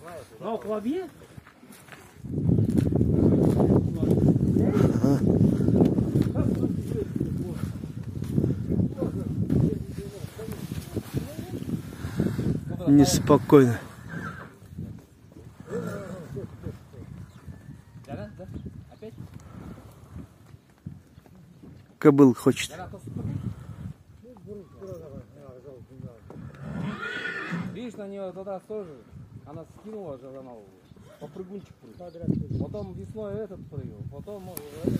Non, on va bien. Неспокойно. Опять? Кобыл хочет. Видишь, на нее тот раз тоже, она скинула же она попрыгунчик прыгал. Потом весной этот прыгал, потом этот,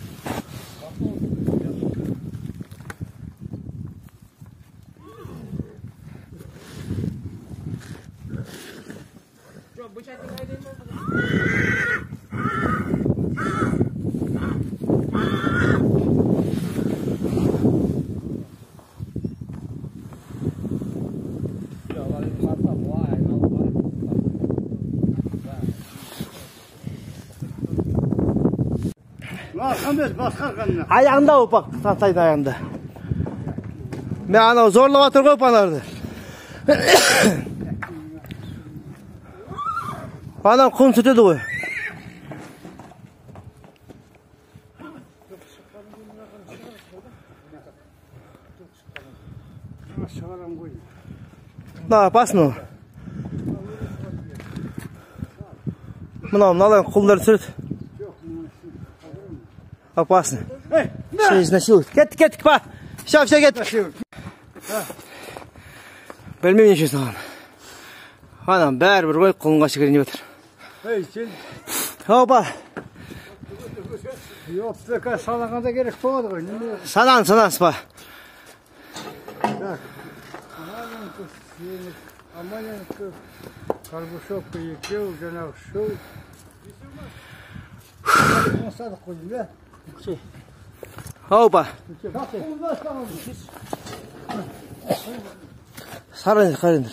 что, бычать не найдем? Ayağında o bak, Tatay'ın ayağında. Ben ana zorla batır koyup anardı. Anam kum sütüdü koy. Da basın o. Mınavını alayım, kulları sürt. Опасно. Все изнасилуют. Кетик, па. Все, кет. Білмеймін неше саған. Анам бәрібір ғой қолынға шекеріне батыр. Опа. Yok, salağında gerek болады ғой. Санаңыз па. Аманенко, Карбушовка екеу, жаңағы шоу. Садық қойдым, да? Опа. Қарайындар.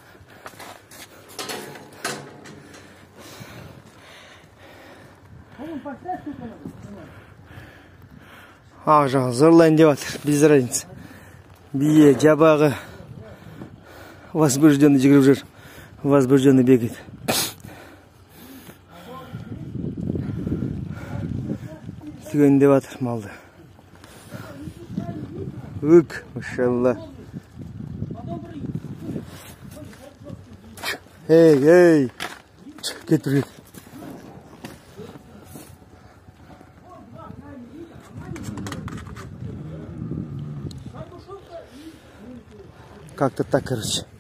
Ақ жағын зырлайын деп атыр, без разницы. Бие, жабағы. Возбужденный жүгіріп жүр. Возбужденный бегает. Түген деп атыр малды. Үк, машалла. Эй. Кет бір. Как-то так, короче.